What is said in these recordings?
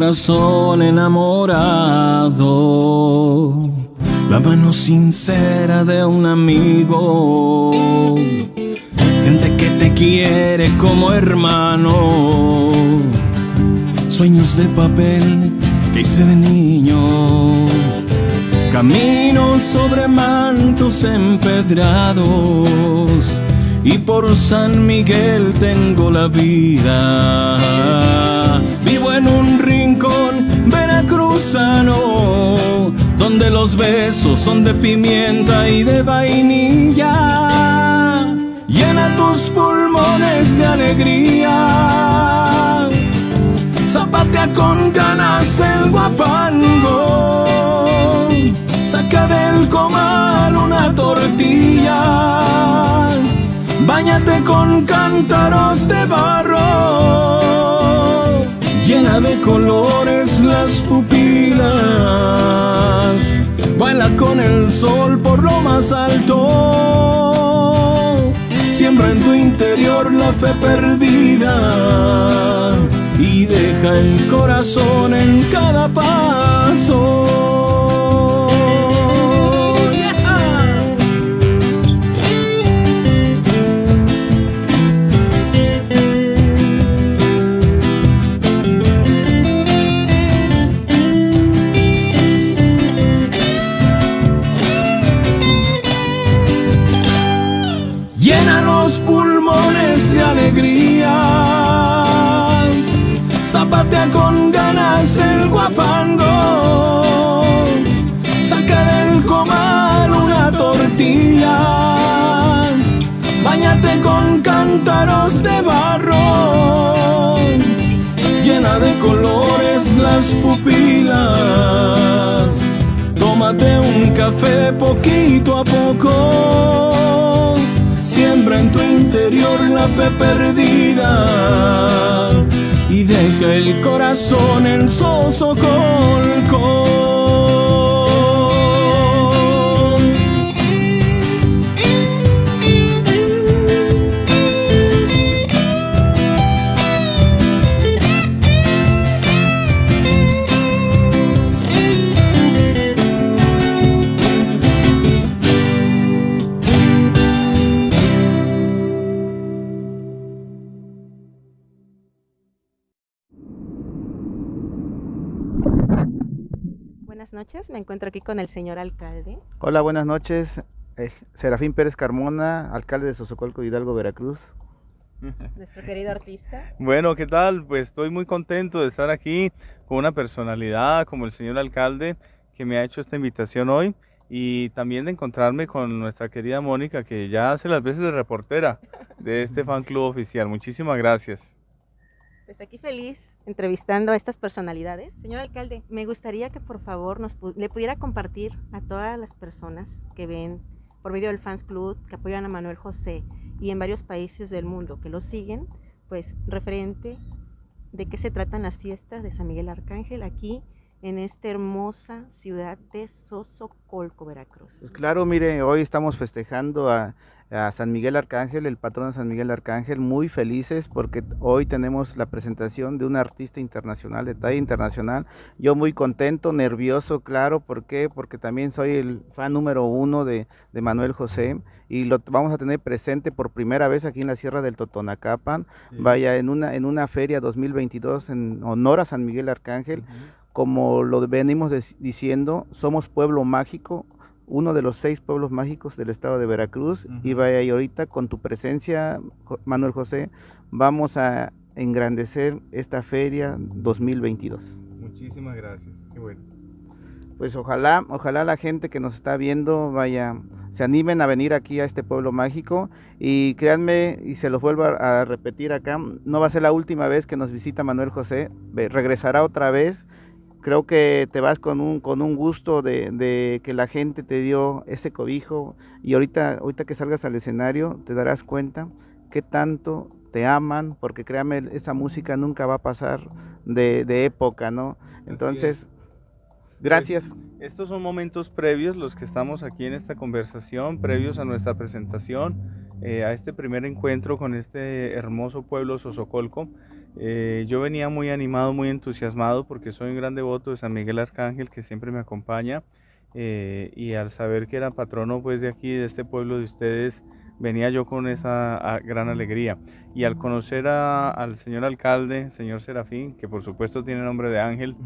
corazón enamorado, la mano sincera de un amigo, gente que te quiere como hermano, sueños de papel que hice de niño, camino sobre mantos empedrados, y por San Miguel tengo la vida. Vivo en un rincón veracruzano, donde los besos son de pimienta y de vainilla. Llena tus pulmones de alegría, zapatea con ganas el guapango, saca del comal una tortilla, báñate con cántaros de barro, llena de colores las pupilas, baila con el sol por lo más alto, siembra en tu interior la fe perdida y deja el corazón en cada paso. Llena los pulmones de alegría, zapatea con ganas el guapango, saca del comal una tortilla, báñate con cántaros de barro, llena de colores las pupilas, tómate un café poquito a poco, siembra en tu interior la fe perdida y deja el corazón en Sosocolco. Buenas noches, me encuentro aquí con el señor alcalde. Hola, buenas noches. Serafín Pérez Carmona, alcalde de Sosocolco, Hidalgo, Veracruz. Nuestro querido artista. Bueno, ¿qué tal? Pues estoy muy contento de estar aquí con una personalidad como el señor alcalde que me ha hecho esta invitación hoy, y también de encontrarme con nuestra querida Mónica, que ya hace las veces de reportera de este fan club oficial. Muchísimas gracias. Pues aquí feliz entrevistando a estas personalidades. Señor alcalde, me gustaría que por favor le pudiera compartir a todas las personas que ven por medio del Fans Club, que apoyan a Manuel José y en varios países del mundo que lo siguen, pues referente de qué se tratan las fiestas de San Miguel Arcángel aquí en esta hermosa ciudad de Sosocolco, Veracruz. Pues claro, mire, hoy estamos festejando a San Miguel Arcángel, el patrón de San Miguel Arcángel, muy felices porque hoy tenemos la presentación de un artista internacional, de talla internacional. Yo muy contento, nervioso, claro, ¿por qué? Porque también soy el fan número 1 de Manuel José, y lo vamos a tener presente por primera vez aquí en la Sierra del Totonacapan, sí. Vaya, en una feria 2022 en honor a San Miguel Arcángel. Como lo venimos diciendo, somos pueblo mágico, uno de los 6 pueblos mágicos del estado de Veracruz, y vaya, y ahorita con tu presencia, Manuel José, vamos a engrandecer esta feria 2022. Muchísimas gracias, qué bueno. Pues ojalá la gente que nos está viendo, vaya, se animen a venir aquí a este pueblo mágico, y créanme, y se los vuelvo a repetir acá, no va a ser la última vez que nos visita Manuel José, regresará otra vez. Creo que te vas con un gusto de que la gente te dio ese cobijo, y ahorita que salgas al escenario te darás cuenta qué tanto te aman, porque créame, esa música nunca va a pasar de época, ¿no? Entonces, gracias. Pues, estos son momentos previos, los que estamos aquí en esta conversación, previos a nuestra presentación, a este primer encuentro con este hermoso pueblo Sosocolco, Yo venía muy animado, muy entusiasmado porque soy un gran devoto de San Miguel Arcángel que siempre me acompaña, y al saber que era patrono pues de aquí, de este pueblo de ustedes, venía yo con esa gran alegría. Y al conocer al señor alcalde, señor Serafín, que por supuesto tiene nombre de ángel,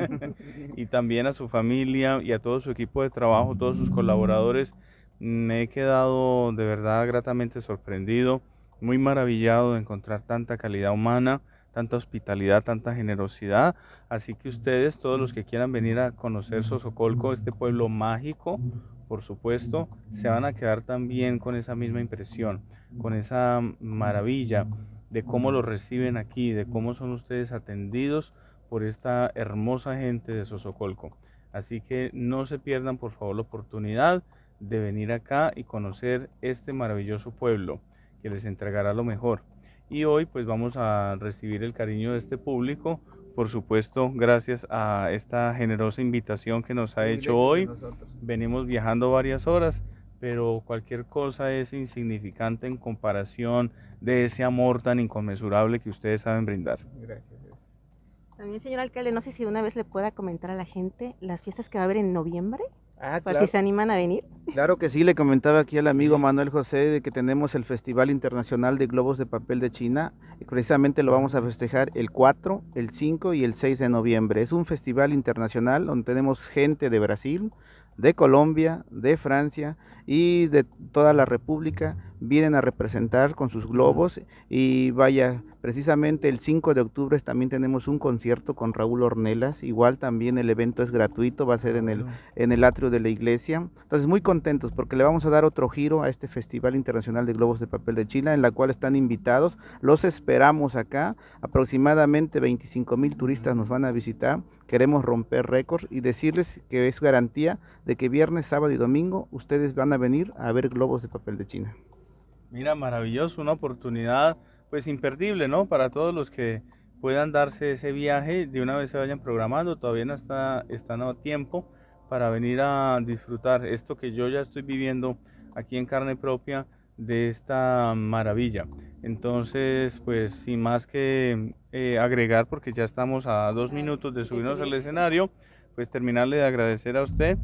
y también a su familia y a todo su equipo de trabajo, todos sus colaboradores, me he quedado de verdad gratamente sorprendido, muy maravillado de encontrar tanta calidad humana, tanta hospitalidad, tanta generosidad. Así que ustedes, todos los que quieran venir a conocer Sosocolco, este pueblo mágico, por supuesto, se van a quedar también con esa misma impresión, con esa maravilla de cómo los reciben aquí, de cómo son ustedes atendidos por esta hermosa gente de Sosocolco. Así que no se pierdan por favor la oportunidad de venir acá y conocer este maravilloso pueblo que les entregará lo mejor. Y hoy pues vamos a recibir el cariño de este público, por supuesto gracias a esta generosa invitación que nos ha hecho hoy. Venimos viajando varias horas, pero cualquier cosa es insignificante en comparación de ese amor tan inconmensurable que ustedes saben brindar. Gracias. También, señor alcalde, no sé si de una vez le pueda comentar a la gente las fiestas que va a haber en noviembre, Ah, para claro. si se animan a venir. Claro que sí, le comentaba aquí al amigo Manuel José de que tenemos el Festival Internacional de Globos de Papel de China, y precisamente lo vamos a festejar el 4, el 5 y el 6 de noviembre. Es un festival internacional donde tenemos gente de Brasil, de Colombia, de Francia y de toda la República, vienen a representar con sus globos. Y vaya, precisamente el 5 de octubre también tenemos un concierto con Raúl Ornelas, igual también el evento es gratuito, va a ser en el atrio de la iglesia. Entonces muy contentos porque le vamos a dar otro giro a este Festival Internacional de Globos de Papel de China, en la cual están invitados, los esperamos acá, aproximadamente 25,000 turistas nos van a visitar. Queremos romper récords y decirles que es garantía de que viernes, sábado y domingo ustedes van a venir a ver globos de papel de China. Mira, maravilloso, una oportunidad pues imperdible, ¿no? Para todos los que puedan darse ese viaje, de una vez se vayan programando, todavía no están a tiempo para venir a disfrutar esto que yo ya estoy viviendo aquí en carne propia de esta maravilla. Entonces, pues sin más que agregar, porque ya estamos a 2 minutos de subirnos al escenario, pues terminarle de agradecer a usted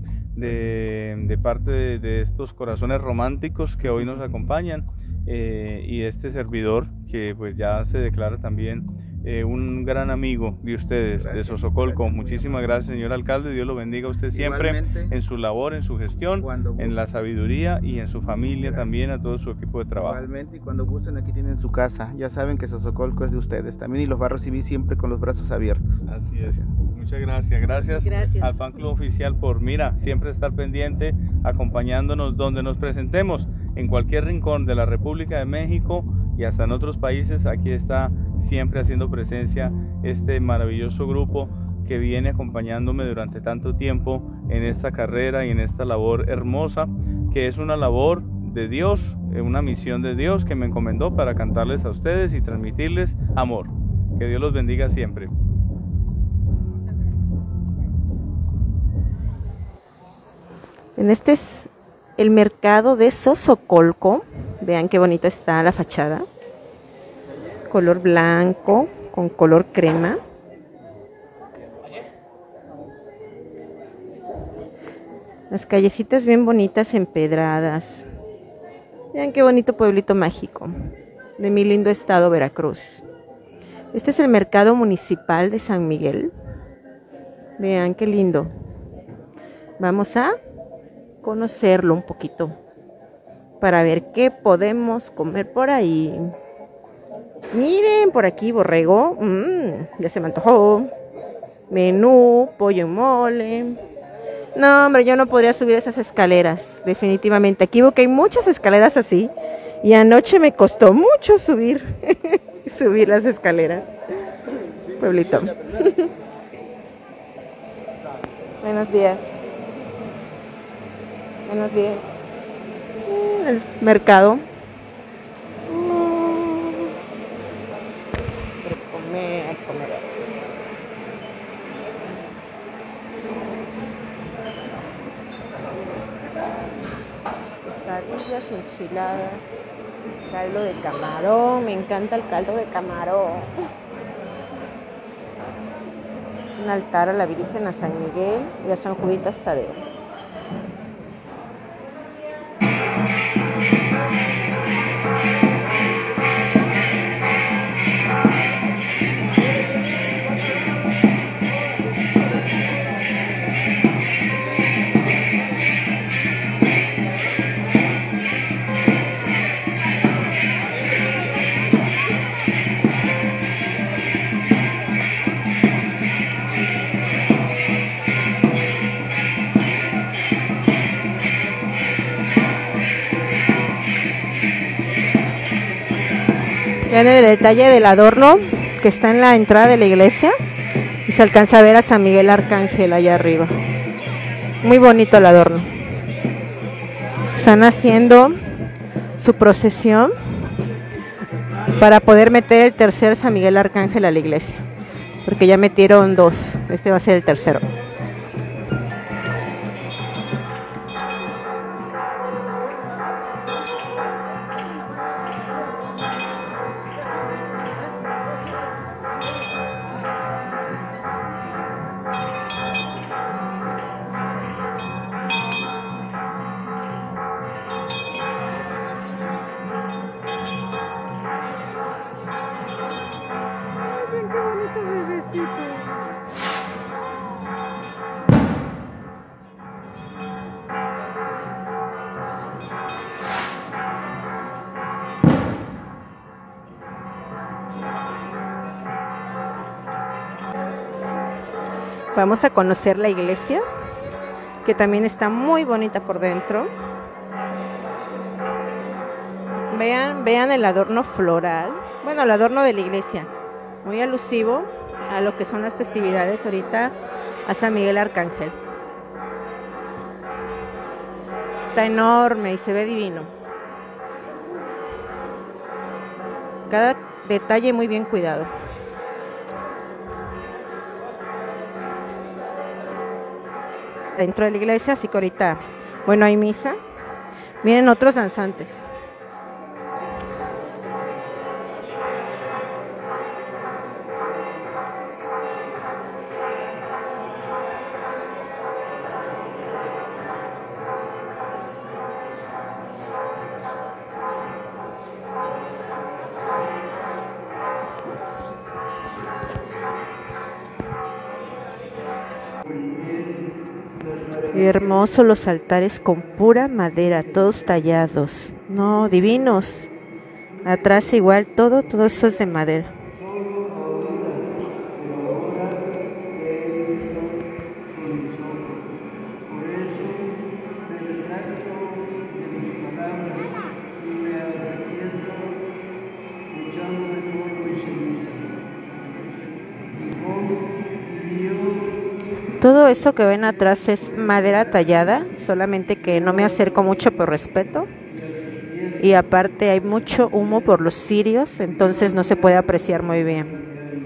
de parte de estos corazones románticos que hoy nos acompañan, y este servidor que pues ya se declara también un gran amigo de ustedes, gracias, de Sosocolco. Muchísimas gracias, señor alcalde. Dios lo bendiga a usted siempre. Igualmente, en su labor, en su gestión, en la sabiduría y en su familia, gracias, también a todo su equipo de trabajo. Igualmente, y cuando gusten aquí tienen su casa. Ya saben que Sosocolco es de ustedes también y los va a recibir siempre con los brazos abiertos. Así es. Gracias. Muchas gracias. Gracias al fan club oficial por, mira, siempre estar pendiente, acompañándonos donde nos presentemos, en cualquier rincón de la República de México y hasta en otros países. Aquí está siempre haciendo presencia este maravilloso grupo que viene acompañándome durante tanto tiempo en esta carrera y en esta labor hermosa, que es una labor de Dios, una misión de Dios que me encomendó para cantarles a ustedes y transmitirles amor. Que Dios los bendiga siempre. Este es el mercado de Sosocolco. Vean qué bonito está la fachada. Color blanco con color crema. Las callecitas bien bonitas empedradas. Vean qué bonito pueblito mágico de mi lindo estado Veracruz. Este es el mercado municipal de San Miguel. Vean qué lindo. Vamos a conocerlo un poquito para ver qué podemos comer por ahí. Miren, por aquí borrego, ya se me antojó. Menú, pollo en mole. No, hombre, yo no podría subir esas escaleras, definitivamente. Aquí veo que hay muchas escaleras así y anoche me costó mucho subir las escaleras. Pueblito. Buenos días. Buenos días. El mercado. Comer. Quesadillas, enchiladas, caldo de camarón. Me encanta el caldo de camarón. Un altar a la Virgen, a San Miguel y a San Juditas Tadeo. Vean el detalle del adorno que está en la entrada de la iglesia y se alcanza a ver a San Miguel Arcángel allá arriba. Muy bonito el adorno. Están haciendo su procesión para poder meter el tercer San Miguel Arcángel a la iglesia, porque ya metieron 2, este va a ser el tercero. Vamos a conocer la iglesia, que también está muy bonita por dentro. Vean el adorno floral, bueno, el adorno de la iglesia, muy alusivo a lo que son las festividades ahorita a San Miguel Arcángel. Está enorme y se ve divino. Cada detalle muy bien cuidado. Dentro de la iglesia, así que ahorita, bueno, hay misa. Miren otros danzantes. Hermosos los altares con pura madera, todos tallados. No, divinos. Atrás igual, todo eso es de madera. Todo eso que ven atrás es madera tallada, solamente que no me acerco mucho por respeto. Y aparte hay mucho humo por los cirios, entonces no se puede apreciar muy bien.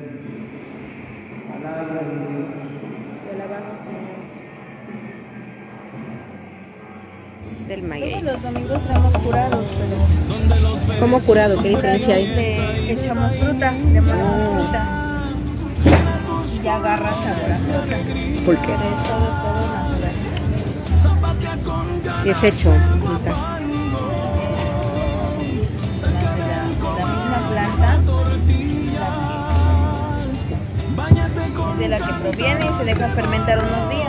Es del maguey. Todos los domingos traemos curados, pero... ¿Cómo curado? ¿Qué diferencia hay? Le echamos fruta, le ponemos fruta. Y agarra sabor a fruta. ¿Por qué? Pero es todo natural. Y es hecho en casa. La misma planta es de la que proviene y se deja fermentar unos días.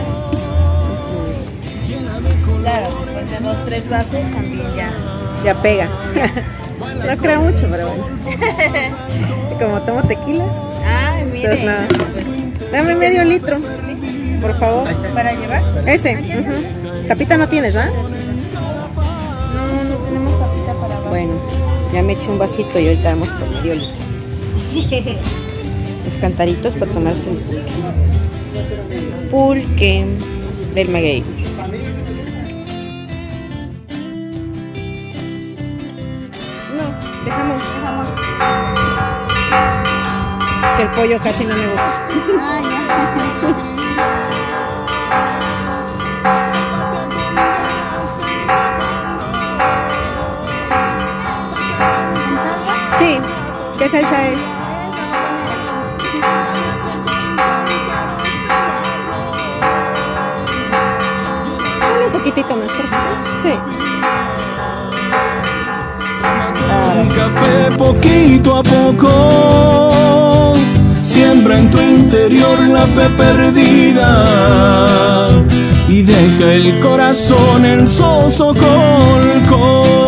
Claro, después de 2-3 vasos también Ya pega. No creo mucho, pero bueno. Como tomo tequila. Ah, mire. Entonces, nada. Dame medio litro, por favor. ¿Para llevar? Ese. Tapita no tienes, ¿verdad? No tenemos tapita para vaso. Bueno, ya me eché un vasito y ahorita vamos por medio litro. Los cantaritos para tomarse el pulque. Pulque del maguey. No, dejamos. Es que el pollo casi no me gusta. Ah, ya. Sí, ¿qué salsa es? Un poquitito más, por favor. Sí. Un café poquito a poco, siembra en tu interior la fe perdida y deja el corazón en Sosocolcol.